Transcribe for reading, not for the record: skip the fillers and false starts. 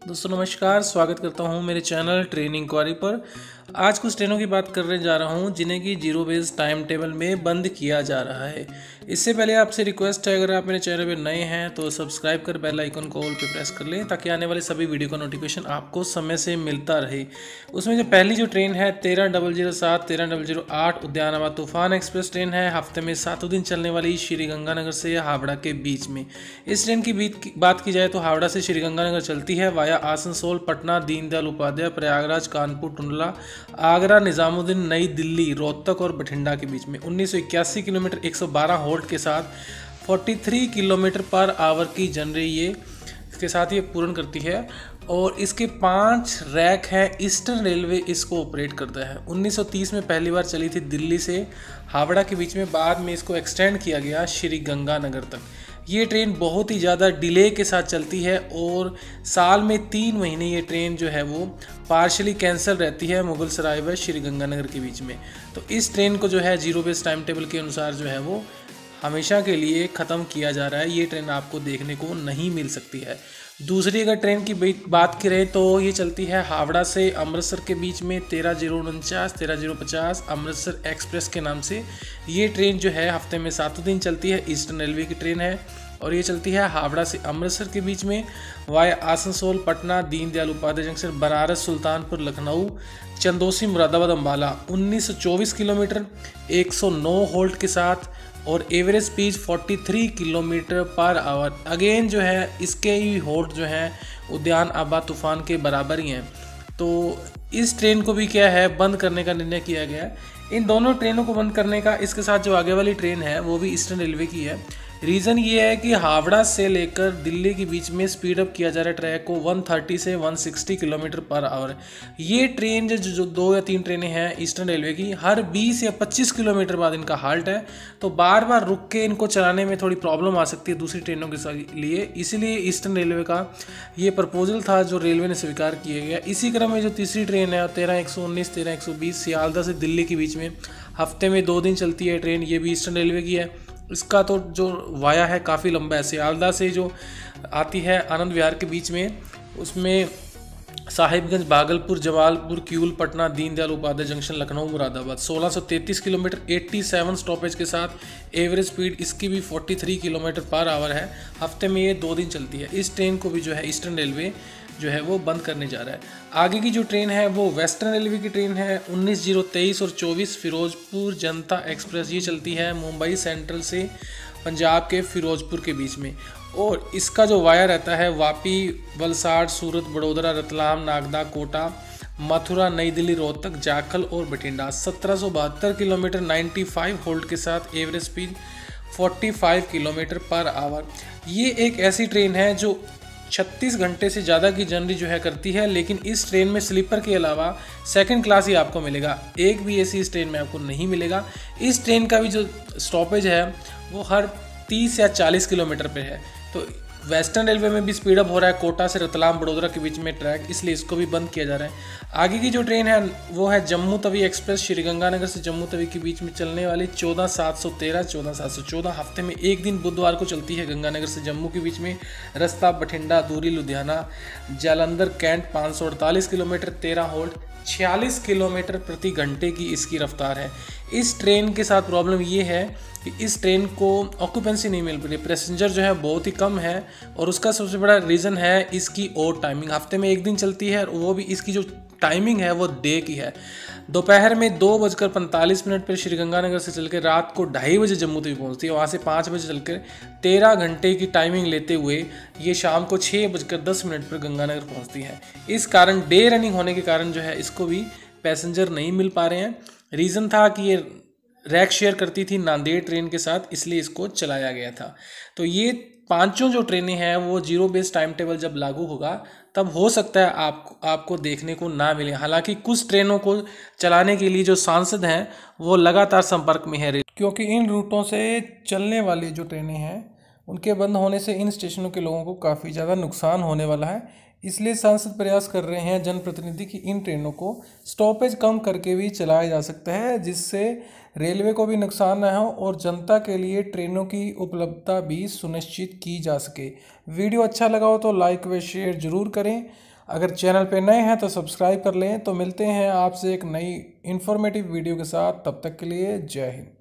दोस्तों नमस्कार, स्वागत करता हूं मेरे चैनल ट्रेनिंग इंक्वायरी पर। आज कुछ ट्रेनों की बात करने जा रहा हूं जिन्हें कि जीरो बेस टाइम टेबल में बंद किया जा रहा है। इससे पहले आपसे रिक्वेस्ट है, अगर आप मेरे चैनल पर नए हैं तो सब्सक्राइब कर बेल आइकन को ऑल पे प्रेस कर लें ताकि आने वाले सभी वीडियो का नोटिफिकेशन आपको समय से मिलता रहे। उसमें जो पहली जो ट्रेन है 13,007 13,008 उद्यानाबाद तूफान एक्सप्रेस ट्रेन है। हफ्ते में 7 दिन चलने वाली श्रीगंगानगर से हावड़ा के बीच में। इस ट्रेन की बात की जाए तो हावड़ा से श्रीगंगानगर चलती है वाया आसनसोल, पटना, दीनदयाल उपाध्याय, प्रयागराज, कानपुर, टुंडला, आगरा, निजामुद्दीन, नई दिल्ली, रोहतक और बठिंडा के बीच में 1981 किलोमीटर 112 होल्ट के साथ 43 किलोमीटर पर आवर की जनरे के साथ ये पूर्ण करती है। और इसके 5 रैक हैं। ईस्टर्न रेलवे इसको ऑपरेट करता है। 1930 में पहली बार चली थी दिल्ली से हावड़ा के बीच में, बाद में इसको एक्सटेंड किया गया श्रीगंगानगर तक। ये ट्रेन बहुत ही ज़्यादा डिले के साथ चलती है और साल में 3 महीने ये ट्रेन जो है वो पार्शली कैंसिल रहती है मुगल सराय व श्रीगंगानगर के बीच में। तो इस ट्रेन को जो है जीरो बेस टाइम टेबल के अनुसार जो है वो हमेशा के लिए ख़त्म किया जा रहा है। ये ट्रेन आपको देखने को नहीं मिल सकती है। दूसरी अगर ट्रेन की बात करें तो ये चलती है हावड़ा से अमृतसर के बीच में 13,049 13,050 अमृतसर एक्सप्रेस के नाम से। ये ट्रेन जो है हफ्ते में 7 दिन चलती है। ईस्टर्न रेलवे की ट्रेन है और ये चलती है हावड़ा से अमृतसर के बीच में via Asansol, Patna, Deendayal Upadhyay junction, Banaras, Sultanpur, Lucknow, Chandausi, Moradabad, Ambala. 1924 kilometre 109 halt के साथ और average speed 43 kilometre per hour. Again जो है इसके ही होल्ट जो है उद्यान आबा तूफान के बराबर ही हैं। तो इस ट्रेन को भी क्या है बंद करने का निर्णय किया गया है। इन दोनों ट्रेनों को बंद करने का, इसके साथ जो आगे वाली ट्रेन है वो भी ईस्टर्न रेलवे की है। रीज़न ये है कि हावड़ा से लेकर दिल्ली के बीच में स्पीड अप किया जा रहा है ट्रैक को 130 से 160 किलोमीटर पर आवर। ये ट्रेन जो 2 या 3 ट्रेनें हैं ईस्टर्न रेलवे की, हर 20 या 25 किलोमीटर बाद इनका हाल्ट है। तो बार बार रुक के इनको चलाने में थोड़ी प्रॉब्लम आ सकती है दूसरी ट्रेनों के लिए। इसीलिए ईस्टर्न रेलवे का ये प्रपोजल था जो रेलवे ने स्वीकार किया गया। इसी क्रम में जो तीसरी ट्रेन है 13,119 13,120 सियालदह से दिल्ली के बीच में हफ्ते में 2 दिन चलती है ट्रेन। ये भी ईस्टर्न रेलवे की है। इसका तो जो वाया है काफ़ी लंबा है। सियालदह से जो आती है आनंद विहार के बीच में, उसमें Sahibganj, Bhagalpur, Jamalpur, Kiul, Patna, Deendayal Upadhyay junction, Lucknow, Moradabad. 1633 kilometre 87 stoppage के साथ एवरेज स्पीड इसकी भी 43 किलोमीटर पर आवर है। हफ्ते में ये 2 दिन चलती है। इस ट्रेन को भी जो है ईस्टर्न रेलवे जो है वो बंद करने जा रहा है। आगे की जो ट्रेन है वो वेस्टर्न रेलवे की ट्रेन है। 19,023 और 24 फिरोजपुर जनता एक्सप्रेस। ये चलती है मुंबई सेंट्रल से पंजाब के फिरोजपुर के बीच में और इसका जो वाया रहता है वापी, वलसाड़, सूरत, बड़ोदरा, रतलाम, नागदा, कोटा, मथुरा, नई दिल्ली, रोहतक, जाखल और बठिंडा। 1772 किलोमीटर 95 होल्ट के साथ average speed 45 kilometre per hour. ये एक ऐसी ट्रेन है जो 36 घंटे से ज़्यादा की जर्नी जो है करती है, लेकिन इस ट्रेन में स्लीपर के अलावा सेकंड क्लास ही आपको मिलेगा। एक भी एसी इस ट्रेन में आपको नहीं मिलेगा। इस ट्रेन का भी जो स्टॉपेज है वो हर 30 या 40 किलोमीटर पे है। तो वेस्टर्न रेलवे में भी स्पीड अप हो रहा है कोटा से रतलाम, बड़ोदरा के बीच में ट्रैक, इसलिए इसको भी बंद किया जा रहा है। आगे की जो ट्रेन है वो है जम्मू तवी एक्सप्रेस। श्रीगंगानगर से जम्मू तवी के बीच में चलने वाली 14,713 14,714। हफ्ते में 1 दिन बुधवार को चलती है गंगानगर से जम्मू के बीच में। रास्ता बठिंडा, दूरी Ludhiana, Jalandhar, cantt. 548 kilometre 13 halt 46 kilometre प्रति घंटे की इसकी रफ्तार है। इस ट्रेन के साथ प्रॉब्लम ये है कि इस ट्रेन को ऑक्यूपेंसी नहीं मिल रही, पैसेंजर जो है बहुत ही कम है और उसका सबसे बड़ा रीज़न है इसकी ओवर टाइमिंग। हफ्ते में 1 दिन चलती है और वो भी इसकी जो टाइमिंग है वो डे की है। दोपहर में 2:45 पर श्रीगंगानगर से चलकर रात को 2:30 बजे जम्मू तक पहुंचती है। वहाँ से 5 बजे चलकर 13 घंटे की टाइमिंग लेते हुए ये शाम को 6:10 पर गंगानगर पहुँचती है। इस कारण डे रनिंग होने के कारण जो है इसको भी पैसेंजर नहीं मिल पा रहे हैं। रीज़न था कि ये रैक शेयर करती थी नांदेड़ ट्रेन के साथ, इसलिए इसको चलाया गया था। तो ये 5 जो ट्रेनें हैं वो जीरो बेस टाइम टेबल जब लागू होगा तब हो सकता है आपको देखने को ना मिले। हालांकि कुछ ट्रेनों को चलाने के लिए जो सांसद हैं वो लगातार संपर्क में है, क्योंकि इन रूटों से चलने वाली जो ट्रेनें हैं उनके बंद होने से इन स्टेशनों के लोगों को काफ़ी ज़्यादा नुकसान होने वाला है। इसलिए सांसद प्रयास कर रहे हैं जनप्रतिनिधि कि इन ट्रेनों को स्टॉपेज कम करके भी चलाया जा सकता है, जिससे रेलवे को भी नुकसान ना हो और जनता के लिए ट्रेनों की उपलब्धता भी सुनिश्चित की जा सके। वीडियो अच्छा लगा हो तो लाइक व शेयर ज़रूर करें। अगर चैनल पे नए हैं तो सब्सक्राइब कर लें। तो मिलते हैं आपसे एक नई इन्फॉर्मेटिव वीडियो के साथ, तब तक के लिए जय हिंद।